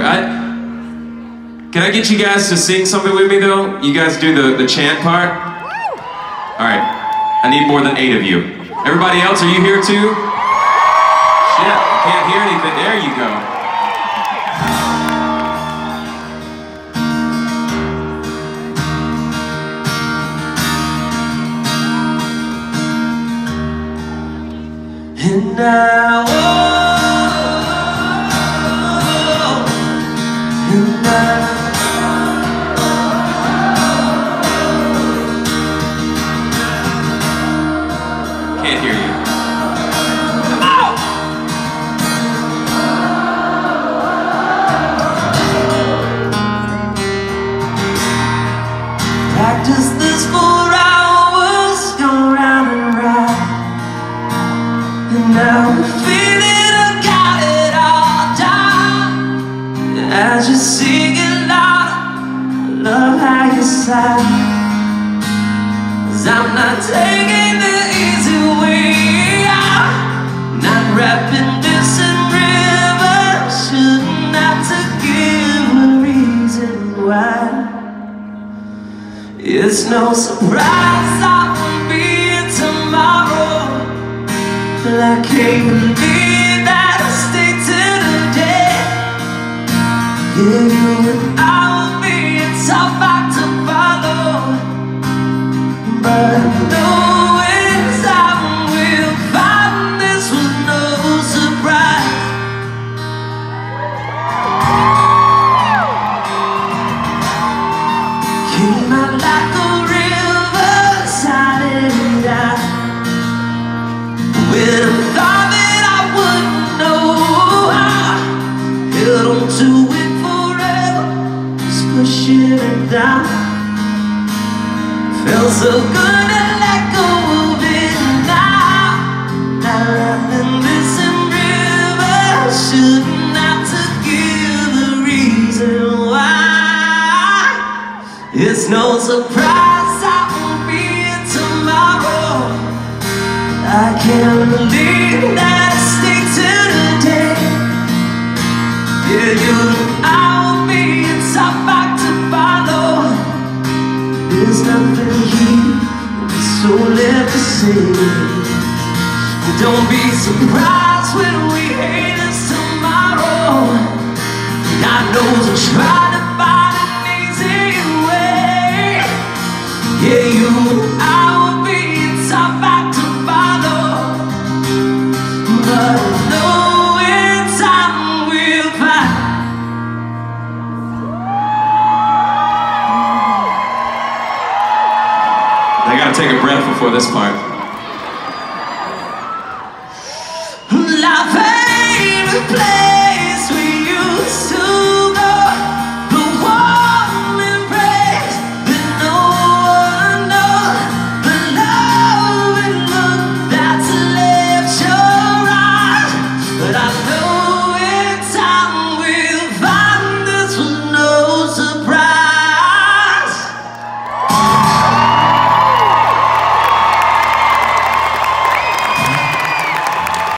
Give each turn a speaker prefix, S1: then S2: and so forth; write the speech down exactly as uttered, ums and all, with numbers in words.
S1: I, can I get you guys to sing something with me though? You guys do the, the chant part? Alright, I need more than eight of you. Everybody else, are you here too? Shit, I can't hear anything. There you go. And I walk, and I can't hear you. Ow! Practice this for hours, go round and round. And now I'm feeling I got it all down. As you sing it loud, I love how you sound. 'Cause I'm not taking the easy way out. Not rapping this in rivers. Shouldn't have to give a reason why. It's no surprise I won't be here tomorrow. But I can't believe that I stay till the day. Yeah, you and I will be a tough act to follow. But I know in time we'll find this with no surprise. Came out like a river, silent out. With a thought that I wouldn't know how. Held on to it forever, just pushing it down. Felt so good to let go of it now. Now laughing this in river. Shouldn't have to give the reason why. It's no surprise I won't be here tomorrow. I can't believe that I stay till the day. Yeah, you and I will be a tough act to follow. There's nothing here, so left to say. Don't be surprised when we hate us tomorrow. God knows I'm trying to find an easy way. Yeah, you and I will be a tough act to follow. But I know in time we'll find. I gotta take a breath before this part. Life ain't a play.